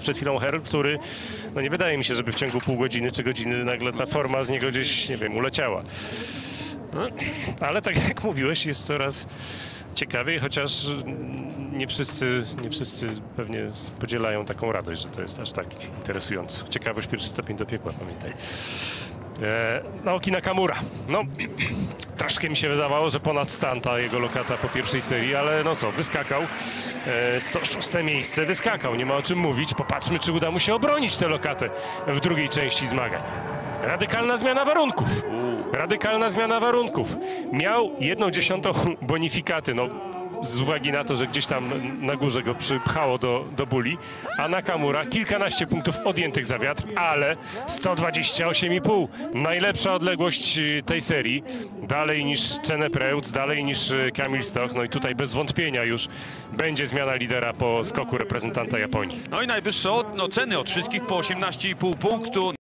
przed chwilą Herl, który, no nie wydaje mi się, żeby w ciągu pół godziny czy godziny nagle ta forma z niego gdzieś, nie wiem, uleciała. No, ale tak jak mówiłeś, jest coraz ciekawiej, chociaż nie wszyscy pewnie podzielają taką radość, że to jest aż tak interesujące. Ciekawość pierwszy stopień do piekła, pamiętaj. Naoki Nakamura. No, troszkę mi się wydawało, że ponad stan ta jego lokata po pierwszej serii, ale no co, wyskakał. To 6. miejsce, wyskakał, nie ma o czym mówić. Popatrzmy, czy uda mu się obronić tę lokatę w drugiej części zmagań. Radykalna zmiana warunków. Radykalna zmiana warunków. Miał 1/10 bonifikaty, no z uwagi na to, że gdzieś tam na górze go przypchało do buli, a Nakamura kilkanaście punktów odjętych za wiatr, ale 128,5. Najlepsza odległość tej serii. Dalej niż Cene Preutz, dalej niż Kamil Stoch. No i tutaj bez wątpienia już będzie zmiana lidera po skoku reprezentanta Japonii. No i najwyższe oceny od wszystkich po 18,5 punktu.